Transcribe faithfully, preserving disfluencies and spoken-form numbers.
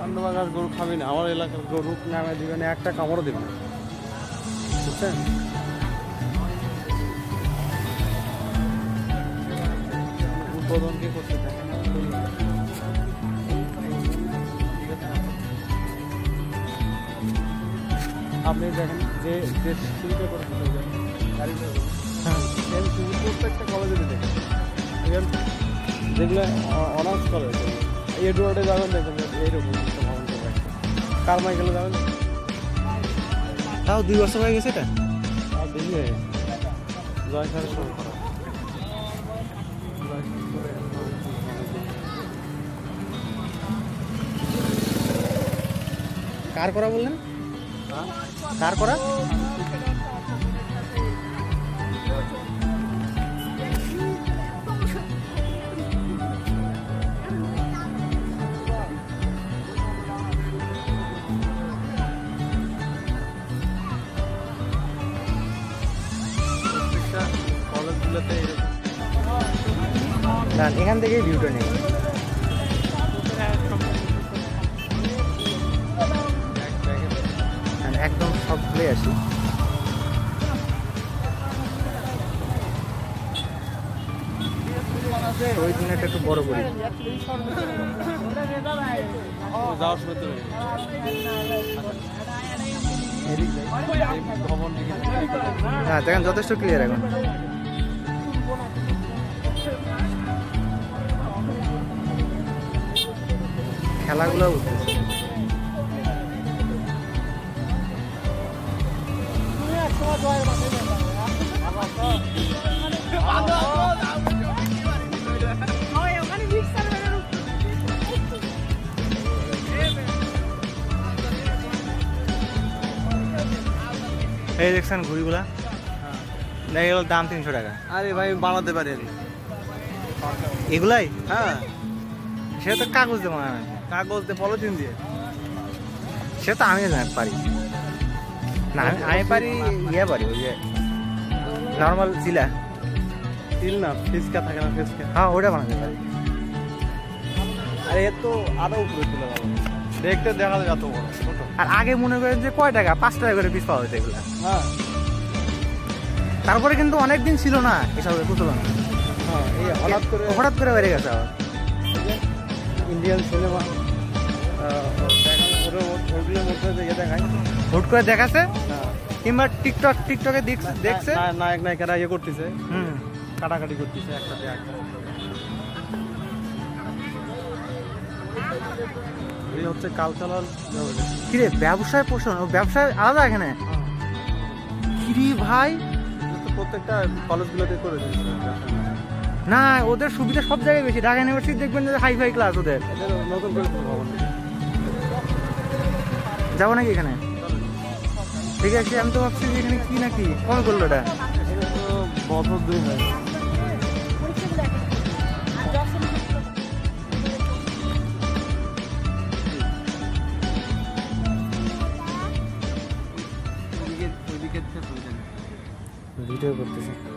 পান্ডবা ঘাস গরু খাবি না, আমার এলাকার গরু নামে দিবে না, একটা কামড়ও দিবে না, বুঝছেন? উদ্বোধন কে করছে দেখেন, আপনি দেখেন যে যে শুরুটা করে গাড়ি প্রত্যেকটা কলেজে দেখেন যেগুলো অনার্স কলেজ, এই রোডে যাবেন দেখবেন এইরকম ভবন করবে, কার মাইকেলে যাবেন। তাও দুই বছর হয়ে গেছে এটা, আর বেশি হয়ে গেছে। জয় স্যারের শুরু করা কার করা বললেন? কার করা? কলেজগুলোতে না, এখান থেকেই ভিউটা নেই। একদম সব ঘুরে আসি। ওই দিনটা একটু বড় করি। যাওয়ার সময় তো হ্যাঁ দেখেন যথেষ্ট ক্লিয়ার এখন। খেলাগুলো উঠতেছে। এই দেখছেন ঘুড়িগুলা, দেখা গেল দাম তিনশো টাকা। আরে ভাই বানাতে পারি আমি এগুলাই। হ্যাঁ, সে তো কাগজ দিয়ে বানানো, কাগজ দিয়ে পলিথিন দিয়ে। সে তো আমি জানি পারি না, আমি আমি পারি ইয়ে পারি, ওই যে নর্মাল চিলা তিল না, ফিসকা থাকে না, ফিসকা। হ্যাঁ ওটা বানাতে পারি। আরে এর তো আরো উপরে তুলে যাবে, দেখতে দেখা যায় এত বড় ছোট। আর আগে মনে করেন যে কয় টাকা, পাঁচ টাকা করে পিস পাওয়া যেত এগুলা। হ্যাঁ তারপরে কিন্তু অনেকদিন ছিল না এসবের প্রচলন। হ্যাঁ, এই হঠাৎ করে হঠাৎ করে বেড়ে গেছে আবার। ইন্ডিয়ান সিনেমা ওগুলোর মধ্যে ইয়ে দেখায়, হুট করে দেখাচ্ছে, হ্যাঁ, কিংবা টিকটক টিকটকে দেখছে না- নায়ক নায়িকারা ইয়ে করতেছে, হুম কাটাকাটি করতেছে একসাথে একটা। এই হচ্ছে কালচারাল। কিরে ব্যবসায় পোষণ, ও ব্যবসায় আলাদা এখানে। কিরে ভাই, প্রত্যেকটা কলেজগুলোতে করে দিয়েছে। না ওদের সুবিধা সব জায়গায় বেশি। ঢাকা ইউনিভার্সিটি দেখবেন যে হাই ফাই ক্লাস ওদের। এদের নতুন করে ভবন যাবো নাকি এখানে? ঠিক আছে, আমি তো ভাবছি যে এখানে কি নাকি কমে করলো এটা। বছর দুই হয়। ভিডিও করতেছে।